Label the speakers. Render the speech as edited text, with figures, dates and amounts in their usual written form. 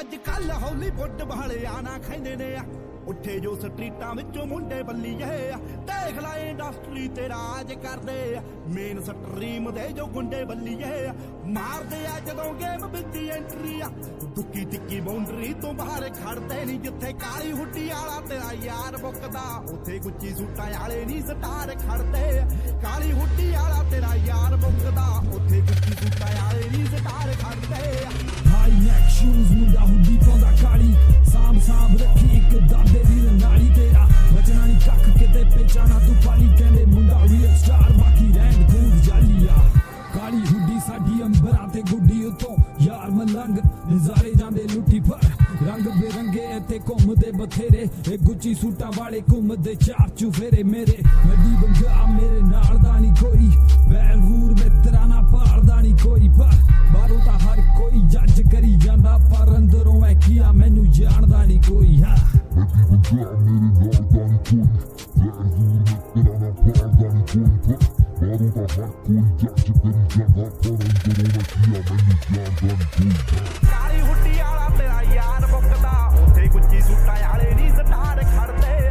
Speaker 1: अजकल हॉलीवुड वाले आना खेंदे ने उठे जो स्ट्रीटां विचों मुंडे बल्लीए देख ला इंडस्ट्री ते राज करदे मेन स्ट्रीम दे जो गुंडे बल्लीए मारदे आ जदों गेम विच एंट्री दुक्की टिक्की बाउंड्री तो बाहर खड़दे नहीं जिथे काली हुड्डी वाला तेरा यार बुकदा उथे गुच्ची सूटां वाले नहीं स्टार खड़दे काली हुड्डी वाला तेरा यार बुकदा उथे गुच्ची सूटां वाले नहीं स्टार खड़दे
Speaker 2: हाई नेक शूज मुंडा हुड्डी पाउंदा काली साम साम रखी एक दादे दी नाली तेरा बचना नहीं कख किते पहचाना तू पाली कहंदे मुंडा रियल स्टार बाकी रैंड दूर जालिया काली हुड्डी साडी अंबरां ते गुड्डी उतों यार मलंग नज़ारे जांदे लुटी पर रंग बिरंगे ते घुमदे बथेरे ए गुच्ची सूटां वाले घुमदे चार चुफेरे मेरे वड्डी बंगा मेरे नाल दा नहीं कोई वैर वूर मित्रा ना पालदा नहीं कोई पर बाहरों तां हर कोई जज करी जांदा पर अंदरों है किया मैनू जानदा नहीं कोई हां वड्डी बंगा मेरे नाल दा नहीं कोई वैर वूर मित्रा ना पालदा नहीं कोई पर बाहरों तां हर कोई जज करी जांदा पर अंदरों है किया मैनू जानदा नहीं कोई काली हुड्डी वाला तेरा यार बुकदा उथे गुच्ची सूटां वाले नहीं स्टार खड़दे